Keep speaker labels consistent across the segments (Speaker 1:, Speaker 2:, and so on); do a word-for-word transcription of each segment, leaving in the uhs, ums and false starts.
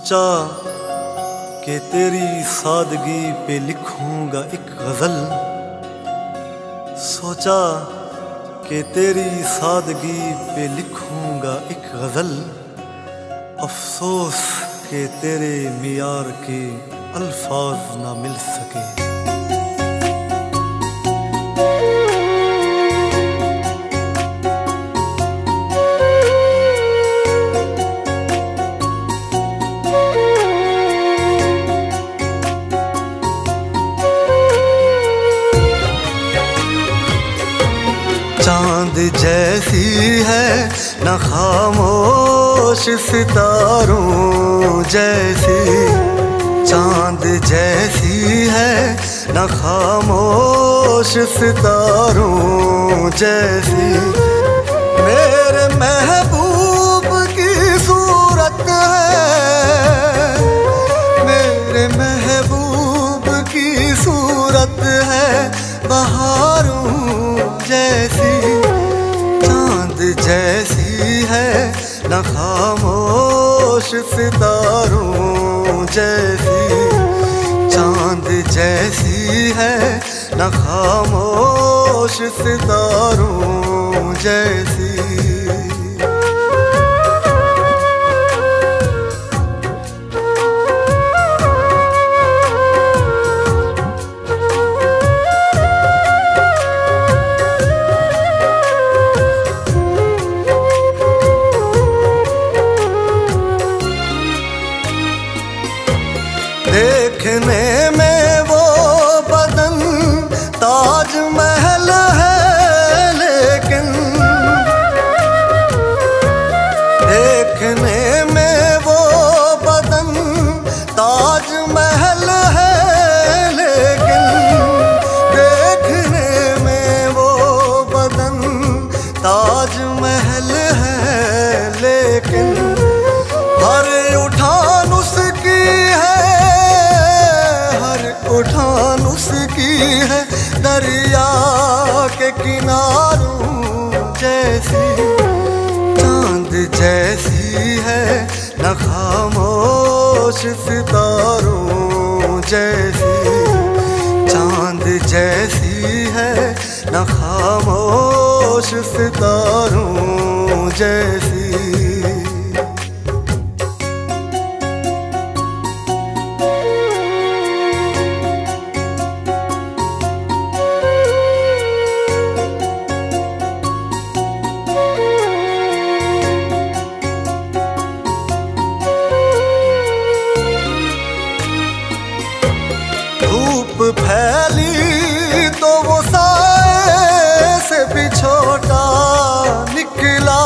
Speaker 1: सोचा कि तेरी सादगी पे लिखूंगा एक गजल। सोचा कि तेरी सादगी पे लिखूंगा एक गजल। अफसोस कि तेरे मियार के अल्फाज ना मिल सके। चांद जैसी है न खामोश सितारों जैसी, चांद जैसी है न खामोश सितारों जैसी। मेरे महबूब की सूरत है, मेरे महबूब की सूरत है बहारों जैसी। चांद जैसी है न खामोश सितारों जैसी, चांद जैसी है न खामोश सितारों जैसी। देखने में वो बदन ताज महल है, लेकिन देखने में वो बदन ताज महल है, लेकिन देखने में वो बदन ताज महल है, लेकिन हर उठान उसकी है, उठान उसकी है दरिया के किनारों जैसी। चांद जैसी है न खामोश सितारों जैसी, चांद जैसी है न खामोश सितारों जैसी। धूप फैली तो वो साए से भी छोटा निकला,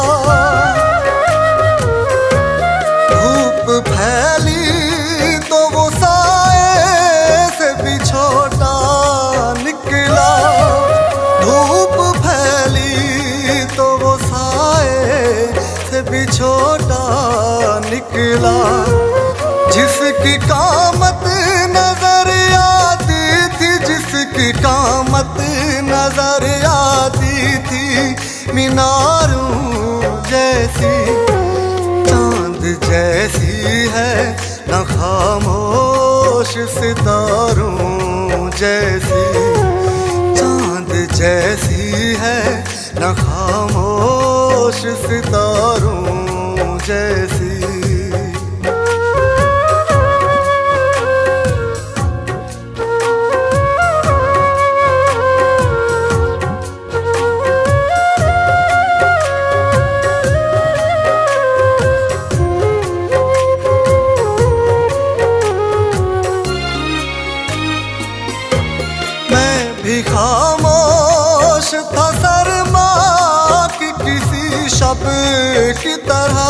Speaker 1: धूप फैली तो वो साए से भी छोटा निकला, धूप फैली तो वो साए से भी छोटा निकला। जिसकी कामत नजर आती थी, जिसकी कामत नजर आती थी मीनारों जैसी। चांद जैसी है न खामोश सितारों जैसी, चांद जैसी है न खामोश सितारों जैसी। भी खामोश था सरमा की किसी शब की तरह,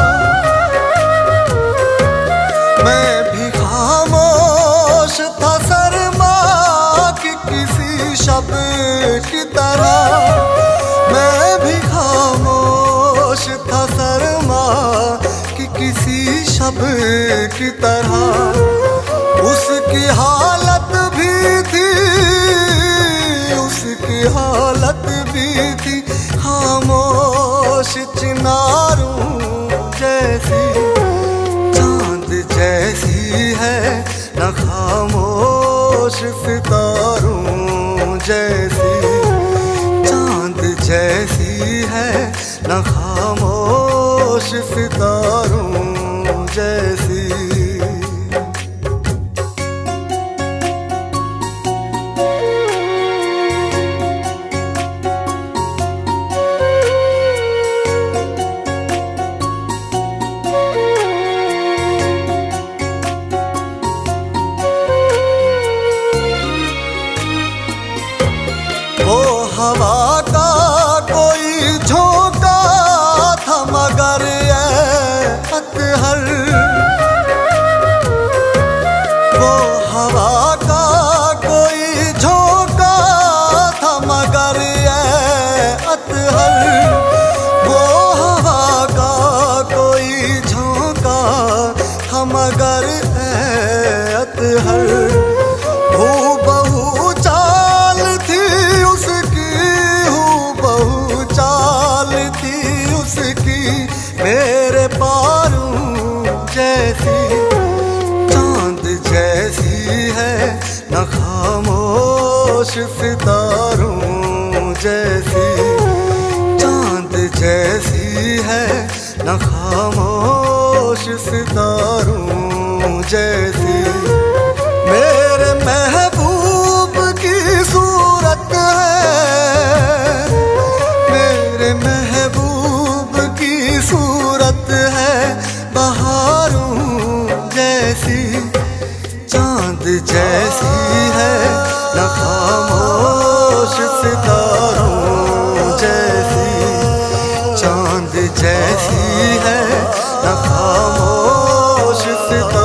Speaker 1: मैं भी खामोश था सरमा की किसी शब की तरह, मैं भी खामोश था सरमा की किसी शब की तरह। उसकी हालत भी थी, उसकी हालत भी थी खामोश चिनारों जैसी। चांद जैसी सितारों जैसी, चांद जैसी है न खामोश सितारों जैसी। वो हवा का कोई झोंका था मगर ये अतहर, वो हवा का कोई झोंका था मगर ये अतहर, वो हवा का कोई झोंका था मगर ये अतहर। हूबहू चाल थी उसकी, हूबहू चाल थी उसकी मेरे पारों जैसी, चांद जैसी है न खामोश सितारों जैसी, चांद जैसी है न खामोश सितारों जैसी। मेरे महबूब की सूरत है, मेरे महबूब की सूरत है बहारों जैसी, चांद जैसी है न खामोश सितारों जैसी, चांद जैसी है न खामोश सितारों